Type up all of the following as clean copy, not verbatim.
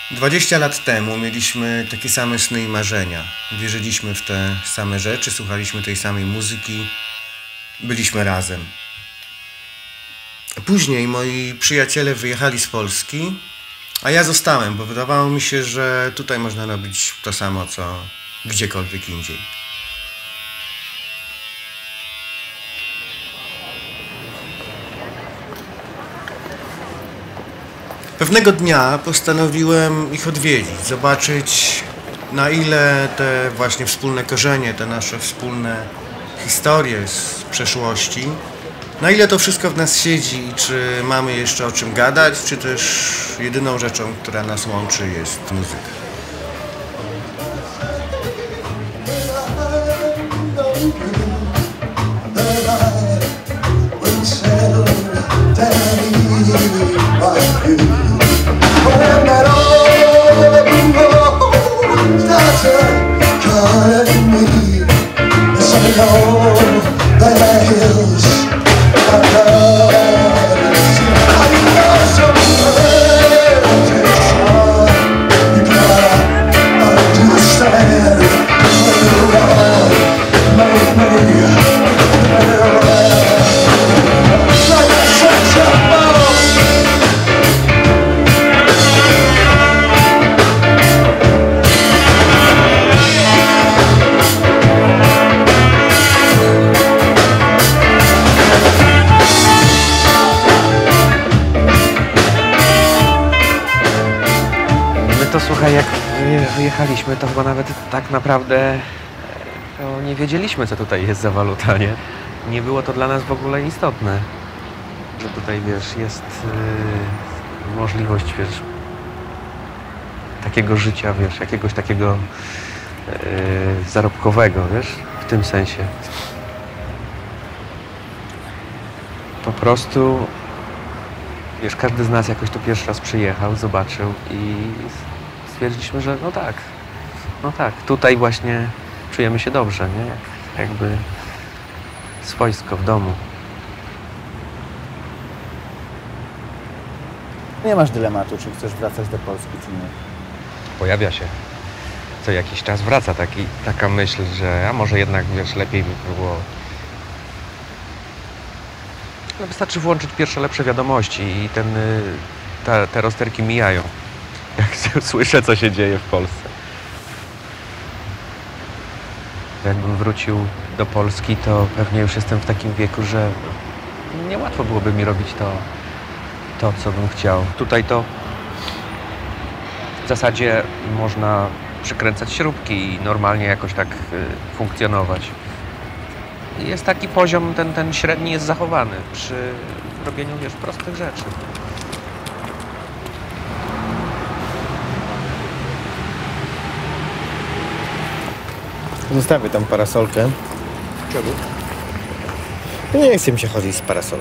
20 lat temu mieliśmy takie same sny i marzenia. Wierzyliśmy w te same rzeczy, słuchaliśmy tej samej muzyki, byliśmy razem. Później moi przyjaciele wyjechali z Polski, a ja zostałem, bo wydawało mi się, że tutaj można robić to samo, co gdziekolwiek indziej. Pewnego dnia postanowiłem ich odwiedzić, zobaczyć, na ile te właśnie wspólne korzenie, te nasze wspólne historie z przeszłości, na ile to wszystko w nas siedzi i czy mamy jeszcze o czym gadać, czy też jedyną rzeczą, która nas łączy, jest muzyka. To słuchaj, jak wyjechaliśmy, to chyba nawet tak naprawdę to nie wiedzieliśmy, co tutaj jest za waluta, nie? Nie było to dla nas w ogóle istotne, że tutaj, wiesz, jest możliwość, wiesz, takiego życia, wiesz, jakiegoś takiego zarobkowego, wiesz, w tym sensie. Po prostu, wiesz, każdy z nas jakoś tu pierwszy raz przyjechał, zobaczył i stwierdziliśmy, że no tak, tutaj właśnie czujemy się dobrze, nie? Jakby swojsko w domu. Nie masz dylematu, czy chcesz wracać do Polski, czy nie? Pojawia się. Co jakiś czas wraca taka myśl, że a może jednak, wiesz, lepiej by było. No wystarczy włączyć pierwsze lepsze wiadomości i te rozterki mijają. Jak słyszę, co się dzieje w Polsce. Jakbym wrócił do Polski, to pewnie już jestem w takim wieku, że niełatwo byłoby mi robić to, co bym chciał. Tutaj to w zasadzie można przykręcać śrubki i normalnie jakoś tak funkcjonować. I jest taki poziom, ten średni jest zachowany przy robieniu, wiesz, prostych rzeczy. Zostawię tą parasolkę. Czemu? Nie chcę mi się chodzić z parasolką.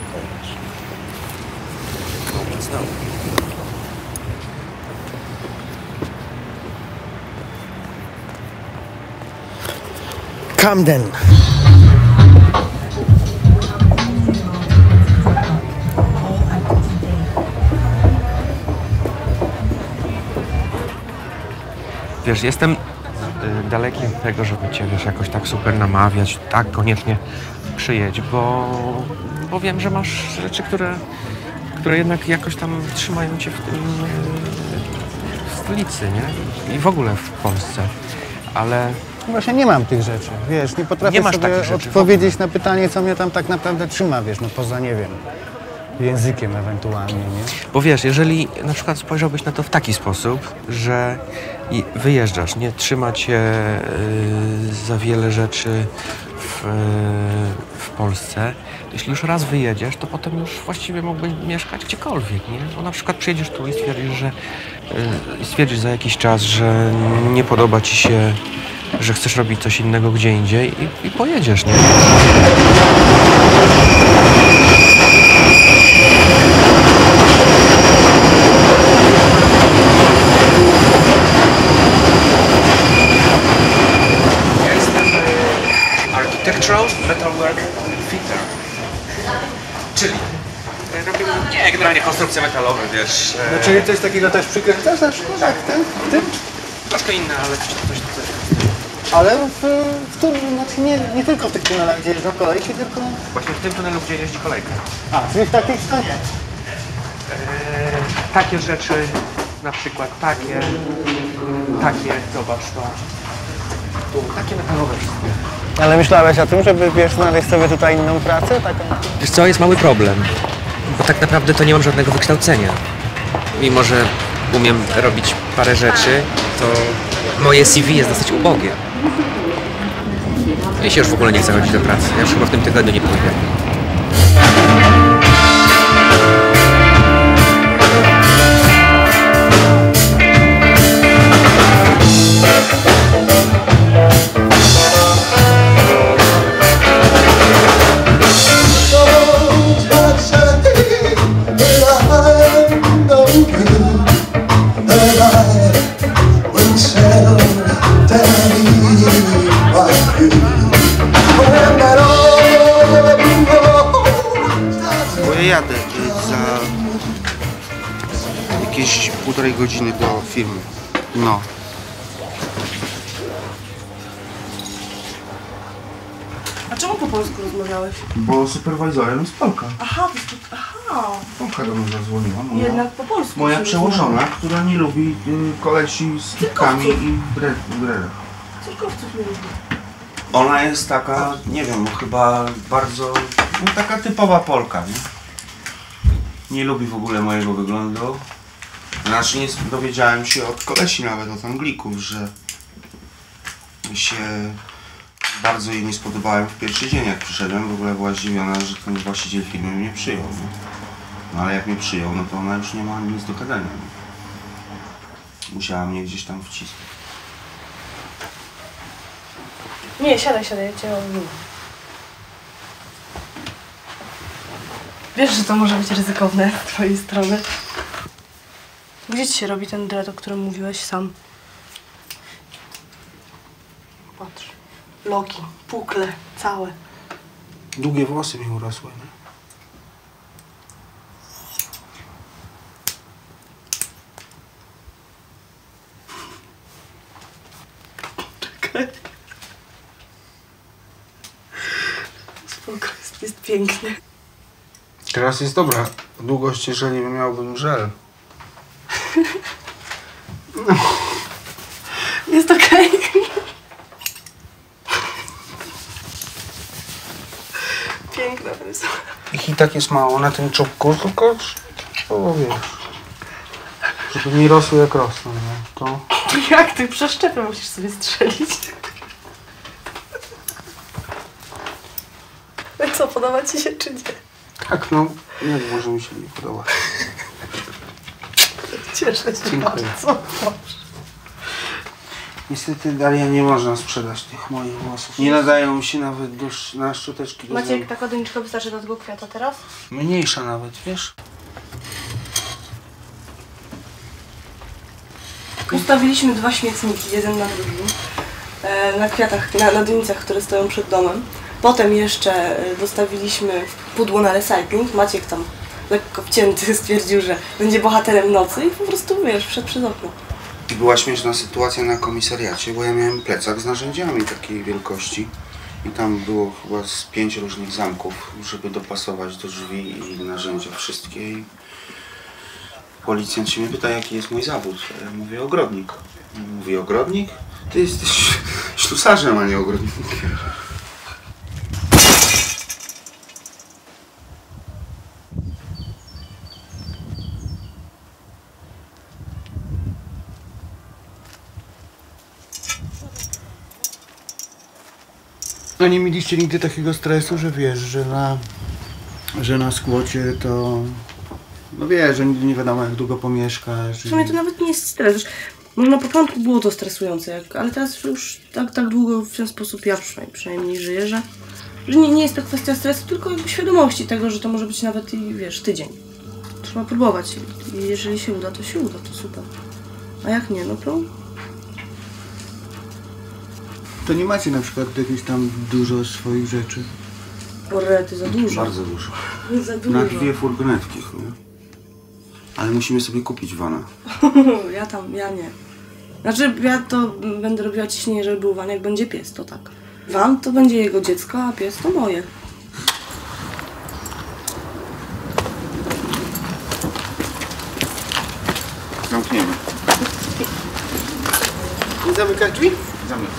Znowu. Camden. Wiesz, jestem daleki od tego, żeby cię, wiesz, jakoś tak super namawiać, tak, koniecznie przyjedź, bo wiem, że masz rzeczy, które jednak jakoś tam trzymają cię w stolicy, nie? I w ogóle w Polsce, ale... Właśnie nie mam tych rzeczy, wiesz, nie potrafię masz sobie takich rzeczy odpowiedzieć na pytanie, co mnie tam tak naprawdę trzyma, wiesz, no poza, nie wiem, językiem ewentualnie, nie? Bo wiesz, jeżeli na przykład spojrzałbyś na to w taki sposób, że wyjeżdżasz, nie trzyma cię za wiele rzeczy w Polsce, jeśli już raz wyjedziesz, to potem już właściwie mógłbyś mieszkać gdziekolwiek, nie? Bo na przykład przyjedziesz tu i stwierdzisz za jakiś czas, że nie podoba ci się, że chcesz robić coś innego gdzie indziej i pojedziesz, nie? Architectural Metalwork Fitter. Czyli robimy generalnie konstrukcję konstrukcje metalowe, wiesz. No, czyli coś takiego też przykręcasz na przykład, jak tym? Troszkę inne, ale coś tutaj. Ale w tym, znaczy nie tylko w tych tunelach, gdzie jeżdżą kolejki, tylko... Właśnie w tym tunelu, gdzie jeździ kolejka. A, czyli w takich to nie. Takie rzeczy, na przykład takie, zobacz to. Tu, takie metalowe wszystkie. Ale myślałeś o tym, żeby, wiesz, znaleźć sobie tutaj inną pracę, taką? Wiesz co, jest mały problem, bo tak naprawdę to nie mam żadnego wykształcenia. Mimo że umiem robić parę rzeczy, to moje CV jest dosyć ubogie. Ja się już w ogóle nie chcę chodzić do pracy, ja już chyba w tym tygodniu nie pójdę. Bo ja jadę za jakieś 1,5 godziny do firmy. No. A czemu po polsku rozmawiałeś? Bo superwajzorem jest Polka. Aha, aha. Polka do mnie zadzwoniła. Jednak po polsku. Moja się przełożona, która nie lubi kolesi z kitkami i brelach. Cyrkowców nie lubi. Ona jest taka, nie wiem, chyba bardzo, no taka typowa Polka, nie? Nie lubi w ogóle mojego wyglądu. Znaczy nie dowiedziałem się od kolesi nawet, od Anglików, że się bardzo jej nie spodobałem w pierwszy dzień, jak przyszedłem. W ogóle była zdziwiona, że ten właściciel firmy mnie przyjął. Nie? No ale jak mnie przyjął, no to ona już nie ma nic do gadania. Nie? Musiała mnie gdzieś tam wcisnąć. Nie, siadaj, ja cię mam. Wiesz, że to może być ryzykowne z twojej strony. Gdzie ci się robi ten dread, o którym mówiłeś sam? Patrz. Loki, pukle, całe. Długie włosy mi urosły, nie? Czekaj. Spoko, jest pięknie. Teraz jest dobra długość, jeżeli miałbym żel. Jest okej. Piękna fryzura. Ich i tak jest mało na tym czubku, tylko o, wiesz, żeby nie rosły jak rosną, nie? To... Jak ty przeszczepy musisz sobie strzelić? No i co, podoba ci się czy nie? Tak, no, nie może mi się nie podobać. Cieszę się Dziękuję. bardzo. Dobrze. Niestety, Daria, nie można sprzedać tych moich włosów. Nie nadają się nawet na szczoteczki do Maciek, zębów. taka doniczka wystarczy do tego kwiata teraz? Mniejsza nawet, wiesz? Ustawiliśmy 2 śmietniki, jeden na drugim. Na kwiatach, na donicach, które stoją przed domem. Potem jeszcze dostawiliśmy pudło na recycling. Maciek tam lekko wcięty stwierdził, że będzie bohaterem nocy i po prostu, wiesz, wszedł przez okno. Była śmieszna sytuacja na komisariacie, bo ja miałem plecak z narzędziami takiej wielkości i tam było chyba z 5 różnych zamków, żeby dopasować do drzwi i narzędzia wszystkie. I policjant się mnie pyta, jaki jest mój zawód. Ja mówię, ogrodnik. Mówi, ogrodnik? Ty jesteś ślusarzem, a nie ogrodnikiem. No nie mieliście nigdy takiego stresu, że wiesz, że na skłocie to... No wiesz, że nigdy nie wiadomo jak długo pomieszkasz. W sumie to nawet nie jest stres. No na początku było to stresujące, ale teraz już tak długo w ten sposób ja przynajmniej żyję, że nie jest to kwestia stresu, tylko jakby świadomości tego, że to może być nawet i wiesz, tydzień. Trzeba próbować i jeżeli się uda, to super. A jak nie, no to... To nie macie na przykład jakieś tam dużo swoich rzeczy? Porety, za dużo. Bardzo dużo. Za dużo. Na 2 furgonetki chyba. Ale musimy sobie kupić vana. Ja nie. Znaczy, ja to będę robiła ciśnienie, żeby był van, jak będzie pies, to tak. Van to będzie jego dziecko, a pies to moje. Zamkniemy. Nie zamykasz drzwi? Zamykamy.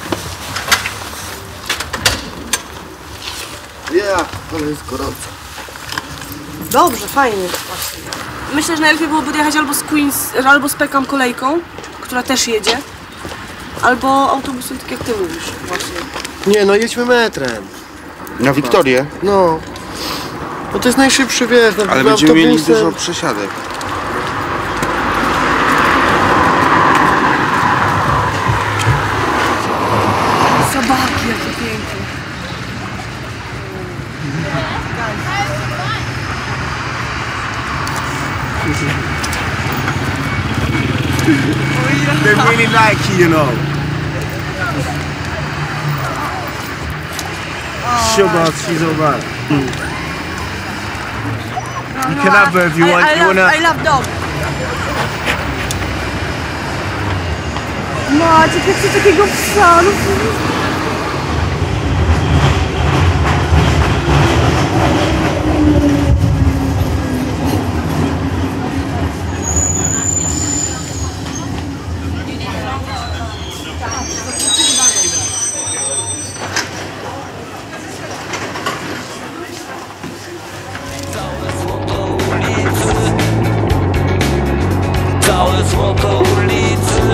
Ja, ale jest gorąco. Dobrze, fajnie. Myślę, że najlepiej byłoby jechać albo z Queens, albo z Peckham kolejką, która też jedzie, albo autobusem, tak jak ty mówisz, właśnie. Nie, no jedźmy metrem. Na Wiktorię? No. No to jest najszybszy wjazd. No, Ale będziemy mieli dużo przesiadek. Zabawki, jakie piękne. They really like you, you know. Zobacz, zobacz. You can have her if you want. You wanna... I love dog. Maciek, jak chcę takiego psa, no. Całe złoto ulicy.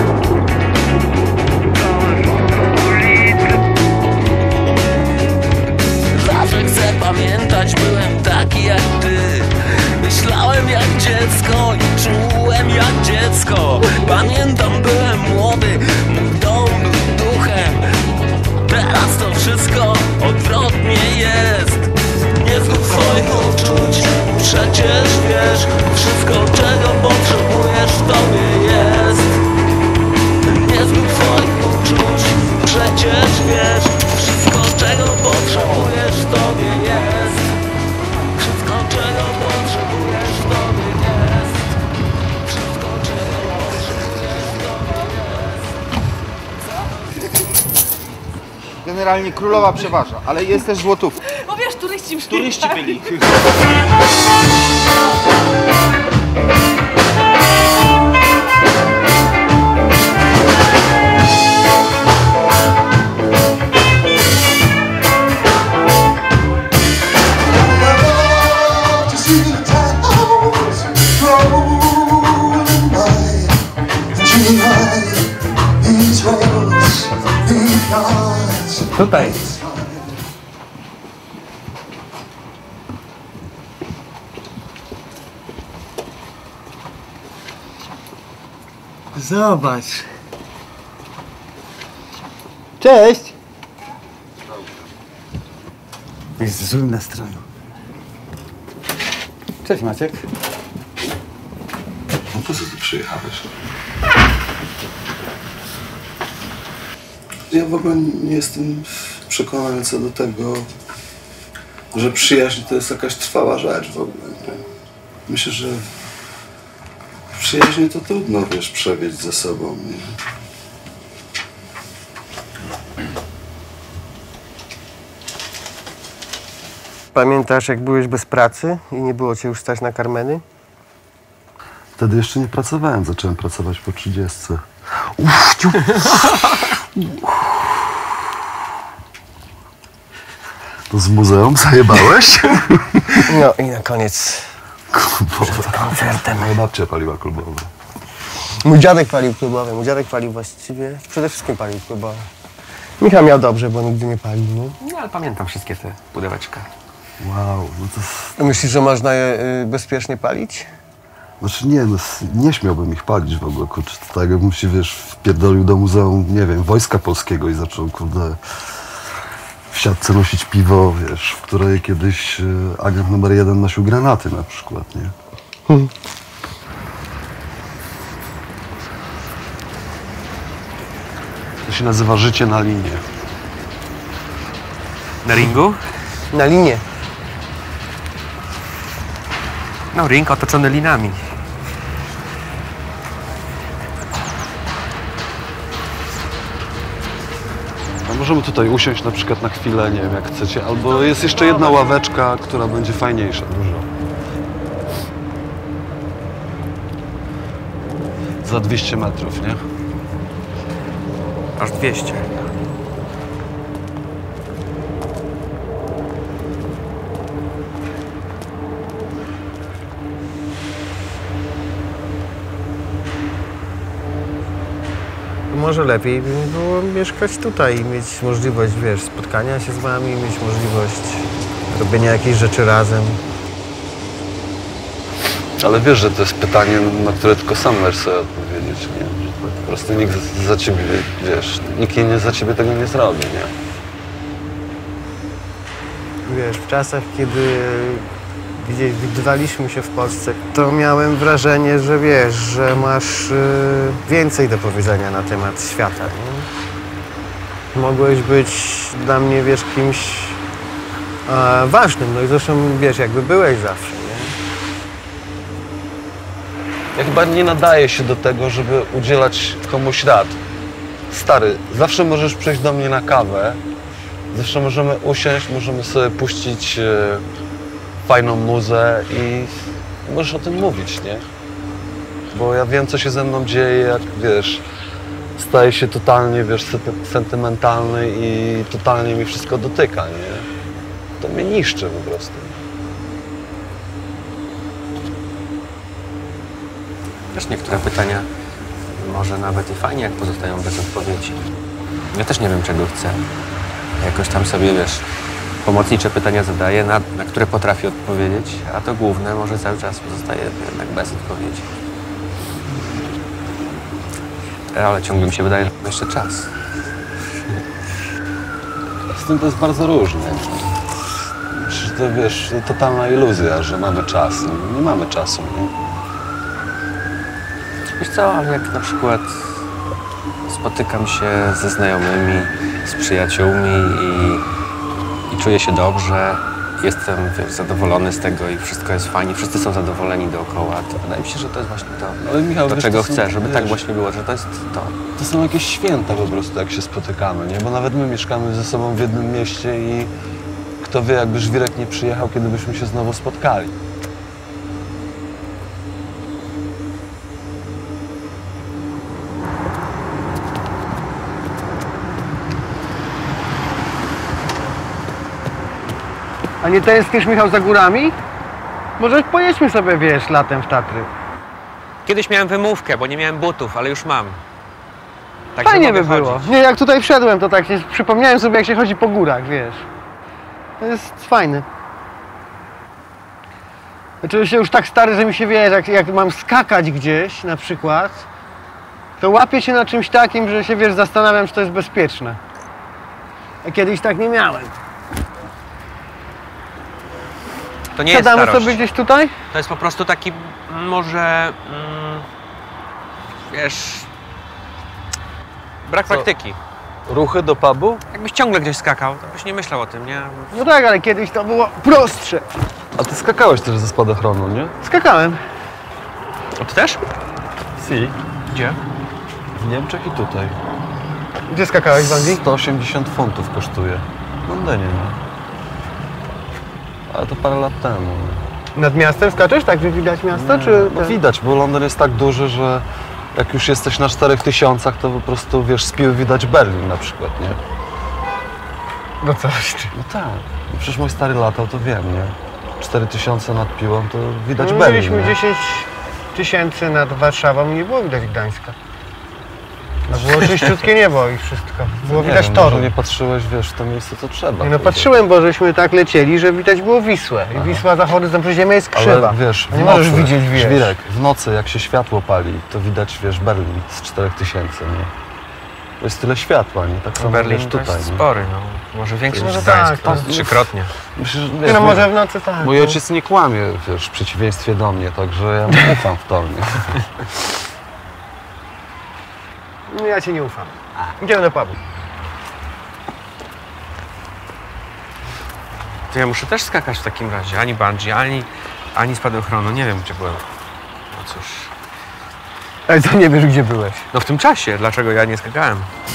Zawsze chcę pamiętać, byłem taki jak ty. Myślałem jak dziecko i czułem jak dziecko. Pamiętam, byłem młody, mój dom był duchem. Teraz to wszystko odwrotnie jest. Nie zgub swoich uczuć, przecież wiesz, wszystko czego potrzebujesz w tobie jest. Nie zgub swoich uczuć, przecież wiesz, wszystko czego potrzebujesz w tobie jest. Wszystko czego potrzebujesz w tobie jest. Wszystko czego potrzebujesz w tobie jest. Generalnie królowa przeważa, ale jest też złotówka. Bo wiesz, turyści już Turyści byli. Tutaj. Zobacz. Cześć. Jest w złym nastroju. Cześć Maciek. No po co ty przyjechałeś? Ja w ogóle nie jestem przekonany co do tego, że przyjaźń to jest jakaś trwała rzecz w ogóle. Nie? Myślę, że w przyjaźni to trudno, wiesz, przewieźć ze sobą. Nie? Pamiętasz, jak byłeś bez pracy i nie było cię już stać na Carmeny? Wtedy jeszcze nie pracowałem, zacząłem pracować po 30. To z muzeum zajebałeś? No i na koniec Koncertem. Moja babcia paliła klubowe. mój dziadek palił klubowe. Mój dziadek palił właściwie, przede wszystkim palił klubowe. Michał miał dobrze, bo nigdy nie palił, nie? No ale pamiętam wszystkie te pudełeczka. Wow, no to... Myślisz, że można je bezpiecznie palić? Znaczy nie, no, nie śmiałbym ich palić w ogóle, kurczę. To tak jakbym się, wiesz, wpierdolił do muzeum, nie wiem, Wojska Polskiego i zaczął, kurde, w siatce nosić piwo, wiesz, w której kiedyś agent numer 1 nosił granaty na przykład, nie? To się nazywa życie na linie. Na ringu? Na linie. No, ring otoczony linami. A możemy tutaj usiąść na przykład na chwilę, nie wiem jak chcecie, albo jest jeszcze jedna ławeczka, która będzie fajniejsza dużo. Za 200 metrów, nie? Aż 200. Może lepiej by było mieszkać tutaj i mieć możliwość, wiesz, spotkania się z wami, mieć możliwość robienia jakichś rzeczy razem. Ale wiesz, że to jest pytanie, na które tylko sam możesz sobie odpowiedzieć, nie? Że po prostu nikt za ciebie, wiesz, nikt za ciebie tego nie zrobi, nie? Wiesz, w czasach, kiedy gdzieś widywaliśmy się w Polsce, to miałem wrażenie, że wiesz, że masz więcej do powiedzenia na temat świata, nie? Mogłeś być dla mnie, wiesz, kimś ważnym, no i zresztą, wiesz, jakby byłeś zawsze, nie? Ja chyba nie nadaję się do tego, żeby udzielać komuś rad. Stary, zawsze możesz przyjść do mnie na kawę, zawsze możemy usiąść, możemy sobie puścić fajną muzę i możesz o tym mówić, nie? Bo ja wiem, co się ze mną dzieje, jak, wiesz, staję się totalnie, wiesz, sentymentalny i totalnie mi wszystko dotyka, nie? To mnie niszczy po prostu. Też niektóre pytania może nawet i fajnie, jak pozostają bez odpowiedzi. Ja też nie wiem, czego chcę. Jakoś tam sobie, wiesz, pomocnicze pytania zadaję, na które potrafię odpowiedzieć, a to główne może cały czas pozostaje jednak bez odpowiedzi. Ale ciągle mi się wydaje, że jeszcze czas. Z tym to jest bardzo różnie. Przecież to, wiesz, totalna iluzja, że mamy czas. Nie mamy czasu, nie? Wiesz co, ale jak na przykład spotykam się ze znajomymi, z przyjaciółmi i czuję się dobrze, jestem, wiesz, zadowolony z tego i wszystko jest fajnie, wszyscy są zadowoleni dookoła, to wydaje mi się, że to jest właśnie to, Ale Michał, to wiesz, czego to są, chcę, żeby wiesz, tak właśnie było, że to jest to. To są jakieś święta po prostu, jak się spotykamy, nie? Bo nawet my mieszkamy ze sobą w jednym mieście i kto wie, jakby Żwirek nie przyjechał, kiedy byśmy się znowu spotkali. A nie tęsknisz, Michał, za górami? Może pojedźmy sobie, wiesz, latem w Tatry. Kiedyś miałem wymówkę, bo nie miałem butów, ale już mam. Także Fajnie by mogę było. chodzić. Nie, jak tutaj wszedłem, to tak się przypomniałem sobie, jak się chodzi po górach, wiesz. To jest fajne. Oczywiście już tak stary, że mi się, wiesz, jak mam skakać gdzieś na przykład, to łapię się na czymś takim, że się, wiesz, zastanawiam, czy to jest bezpieczne. A kiedyś tak nie miałem. To nie jest Siadamy starość. sobie gdzieś tutaj? To jest po prostu taki, może, wiesz, brak praktyki. Ruchy do pubu? Jakbyś ciągle gdzieś skakał, to byś nie myślał o tym, nie? No tak, ale kiedyś to było prostsze. A ty skakałeś też ze spadochronu, nie? Skakałem. A ty też? Si. Gdzie? W Niemczech i tutaj. Gdzie skakałeś w Anglii? 180 funtów kosztuje. W Londynie, nie? Ale to parę lat temu. Nad miastem skaczesz, tak, że widać miasto, czy... No widać, bo Londyn jest tak duży, że jak już jesteś na 4000, to po prostu, wiesz, z Piły widać Berlin na przykład, nie? No coś ty. No tak. No przecież mój stary latał, to wiem, nie? 4000 nad Piłą, to widać No, Berlin, mieliśmy nie? 10 000 nad Warszawą i nie było widać Gdańska. No było czyściutkie niebo i wszystko. Było Nie widać wiem, toru. może nie patrzyłeś, wiesz, w to miejsce, co trzeba. No patrzyłem, bo żeśmy tak lecieli, że widać było Wisłę. I Wisła za horyzont, przecież ziemia jest krzywa. Ale wiesz, nie możesz widzieć, wiesz. Żwirek, w nocy, jak się światło pali, to widać, wiesz, Berlin z 4000, nie? To jest tyle światła, nie? Tak samo Berlin wiesz, to tutaj, jest nie? spory, no. Może większy niż Może Gdańsk, tak, no, tak. trzykrotnie. Myślę, że, Nie, wiesz, no może w nocy tak. mój no. ojciec nie kłamie, wiesz, w przeciwieństwie do mnie, także ja mu ufam w to, nie? No ja ci nie ufam. Idziemy do pubu. To ja muszę też skakać w takim razie. Ani bungee, ani ani spadochronu. Nie wiem, gdzie byłem. No cóż. Ale to nie wiesz, gdzie byłeś. No w tym czasie. Dlaczego ja nie skakałem?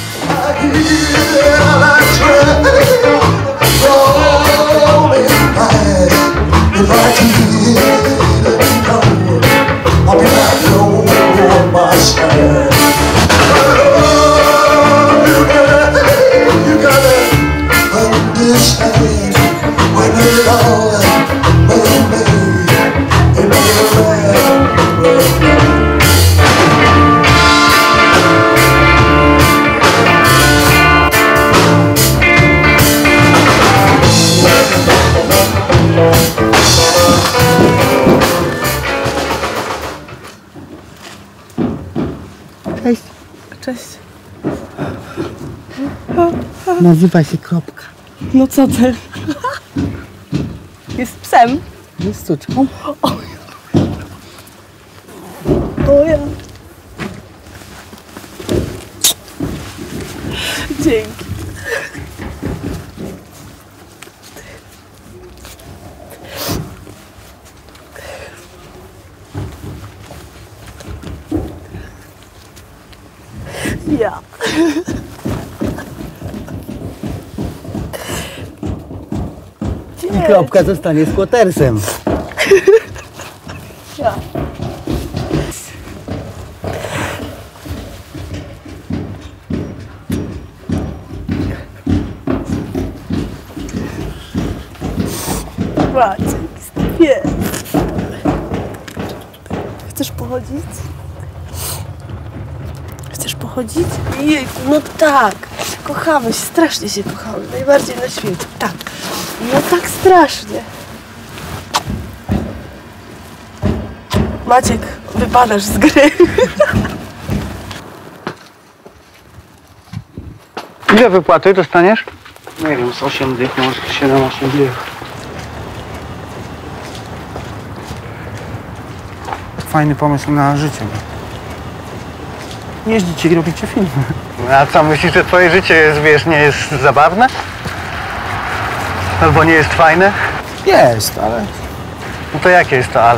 Cześć. Cześć. Nazywa się Kropka. No co ty? Jest psem. Jest sztuczką. O ja. Dzięki. Ja. I Kropka zostanie squattersem. Ja. Maciek, nie. Chcesz pochodzić? Chcesz pochodzić? Jej, no tak. Kochamy się, strasznie się kochamy. Najbardziej na świecie. Tak. No tak strasznie. Maciek, wypadasz z gry. Ile wypłaty dostaniesz? Nie wiem, z 8 dych, może 7-8 dych. Fajny pomysł na życie. Jeździcie i robicie filmy. A co, myślisz, że twoje życie jest, wiesz, nie jest zabawne? Albo nie jest fajne? Jest, ale... No to jakie jest to ale?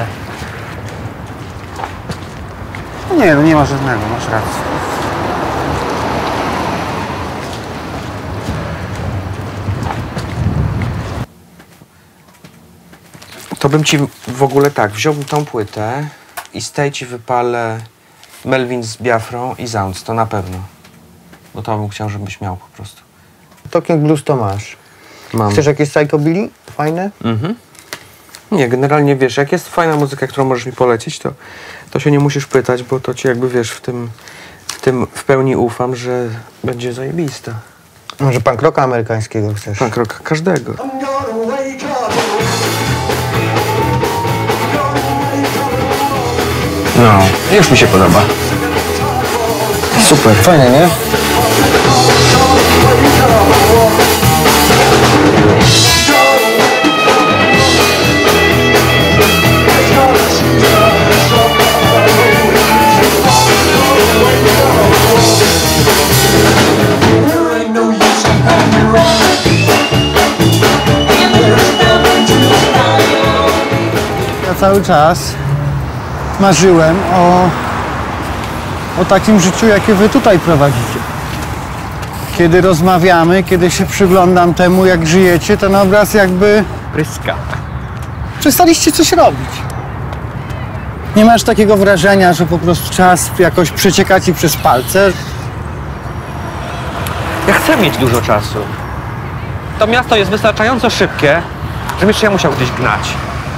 Nie, no nie ma żadnego, masz rację. To bym ci w ogóle tak, wziąłbym tą płytę i z tej ci wypalę Melvin z Biafrą i Zounds, to na pewno. Bo to bym chciał, żebyś miał po prostu. Talking Blues to masz. Mam. Chcesz jakieś psychobilly? Fajne? Mhm. Nie, generalnie wiesz, jak jest fajna muzyka, którą możesz mi polecić, to się nie musisz pytać, bo to ci jakby wiesz, w pełni ufam, że będzie zajebista. Może punk rocka amerykańskiego chcesz? Punk rock każdego. No, już mi się podoba. Super. Fajne, nie? Ja cały czas marzyłem o takim życiu, jakie wy tutaj prowadzicie. Kiedy rozmawiamy, kiedy się przyglądam temu, jak żyjecie, ten obraz jakby Pryska. przestaliście coś robić. Nie masz takiego wrażenia, że po prostu czas jakoś przecieka ci przez palce? Ja chcę mieć dużo czasu. To miasto jest wystarczająco szybkie, żebym jeszcze ja musiał gdzieś gnać.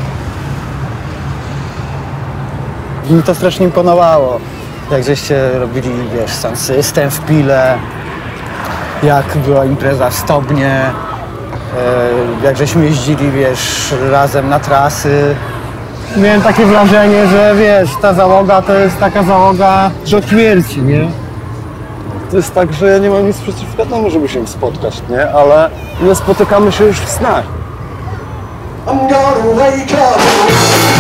Mi to strasznie imponowało. Jak żeście robili, wiesz, Sound System w Pile, jak była impreza w Stobnie, jak żeśmy jeździli, wiesz, razem na trasy. Miałem takie wrażenie, że wiesz, ta załoga to jest taka załoga do śmierci, nie? To jest tak, że ja nie mam nic przeciwko temu, żeby się spotkać, nie? Ale nie spotykamy się już w snach. I'm gonna wake up.